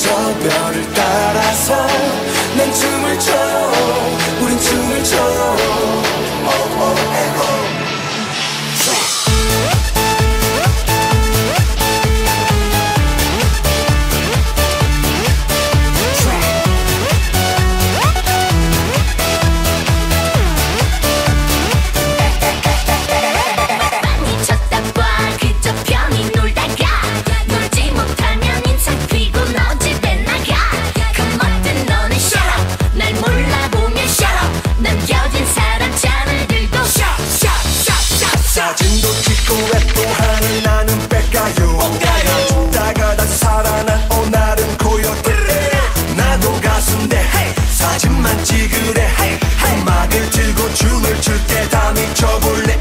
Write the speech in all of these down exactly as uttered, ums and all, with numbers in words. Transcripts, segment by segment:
저 별을 따라서 난 춤을 춰요. 우린 춤을 춰요. oh, oh, and oh. 사진도 찍고 랩도 하는 나는 뺄까요? 죽다가 다시 살아난 어 나름 고요해. 나도 가수인데 사진만 찍으래. 음악을 들고 춤을 출 때 다 미쳐볼래.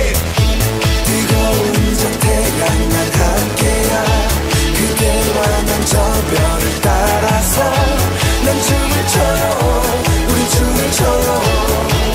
뜨거운 저 태양 난 함께야. 그대와 난 저 별을 따라서 난 춤을 춰요. 우린 춤을 춰요.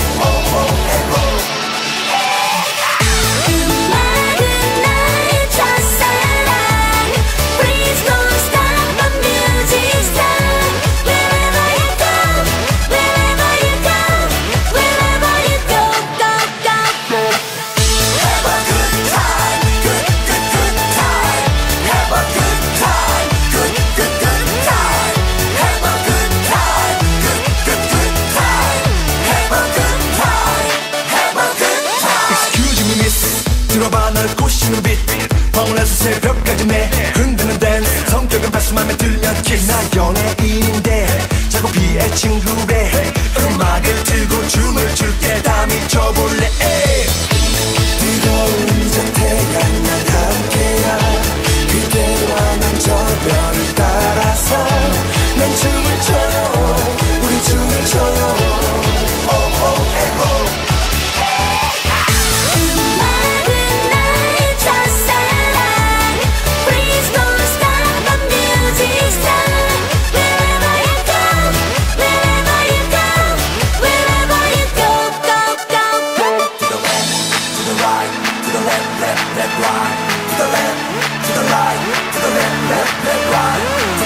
들어봐 널 꼬시는 빛 방울에서 새벽까지 내 흔드는 댄스 성격은 패스 맘에 들면 kiss 나 연예인인데 자꾸 피해 친구래. 음악을 틀고 춤을 출 때 다 미쳐볼래. 뜨거운 저 태양 난 함께야. 그대와 난 저 별을 따라서 난 춤을 춰요. 우리 춤을 춰요. oh, oh, and oh. Left, left, right, to the left, to the right, to the left, left, left, right.